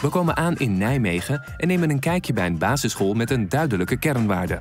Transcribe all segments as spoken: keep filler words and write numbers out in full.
We komen aan in Nijmegen en nemen een kijkje bij een basisschool met een duidelijke kernwaarde.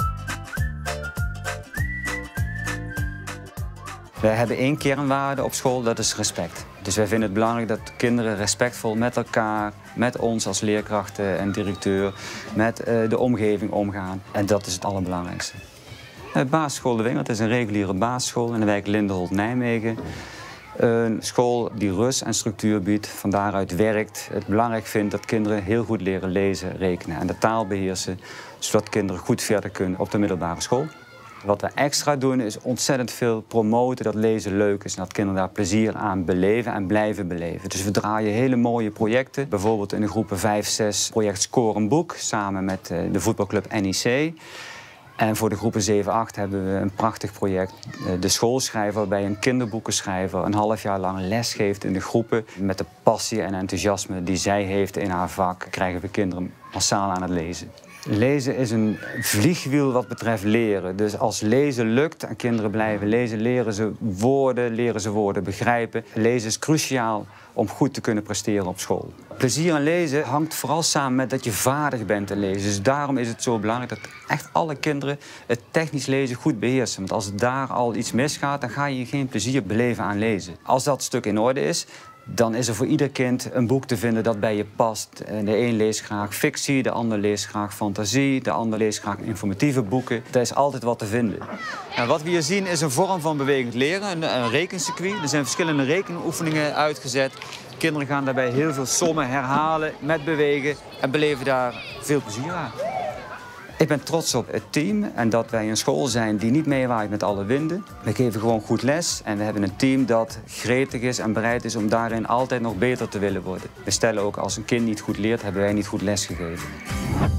Wij hebben één kernwaarde op school, dat is respect. Dus wij vinden het belangrijk dat kinderen respectvol met elkaar, met ons als leerkrachten en directeur, met uh, de omgeving omgaan. En dat is het allerbelangrijkste. Uh, basisschool De Wingert is een reguliere basisschool in de wijk Lindenholt-Nijmegen. Een school die rust en structuur biedt, van daaruit werkt. Het belangrijk vindt dat kinderen heel goed leren lezen, rekenen en de taal beheersen, zodat kinderen goed verder kunnen op de middelbare school. Wat we extra doen is ontzettend veel promoten dat lezen leuk is en dat kinderen daar plezier aan beleven en blijven beleven. Dus we draaien hele mooie projecten, bijvoorbeeld in de groepen vijf zes project Score een Boek samen met de voetbalclub N E C. En voor de groepen zeven acht hebben we een prachtig project, De Schoolschrijver, waarbij een kinderboekenschrijver een half jaar lang les geeft in de groepen. Met de passie en enthousiasme die zij heeft in haar vak krijgen we kinderen massaal aan het lezen. Lezen is een vliegwiel wat betreft leren. Dus als lezen lukt en kinderen blijven lezen, leren ze woorden, leren ze woorden begrijpen. Lezen is cruciaal om goed te kunnen presteren op school. Plezier aan lezen hangt vooral samen met dat je vaardig bent in lezen. Dus daarom is het zo belangrijk dat echt alle kinderen het technisch lezen goed beheersen. Want als het daar al iets misgaat, dan ga je geen plezier beleven aan lezen. Als dat stuk in orde is, dan is er voor ieder kind een boek te vinden dat bij je past. De een leest graag fictie, de ander leest graag fantasie, de ander leest graag informatieve boeken. Er is altijd wat te vinden. Nou, wat we hier zien is een vorm van bewegend leren, een, een rekencircuit. Er zijn verschillende rekenoefeningen uitgezet. Kinderen gaan daarbij heel veel sommen herhalen met bewegen en beleven daar veel plezier aan. Ik ben trots op het team en dat wij een school zijn die niet meewaait met alle winden. We geven gewoon goed les en we hebben een team dat gretig is en bereid is om daarin altijd nog beter te willen worden. We stellen ook als een kind niet goed leert, hebben wij niet goed les gegeven.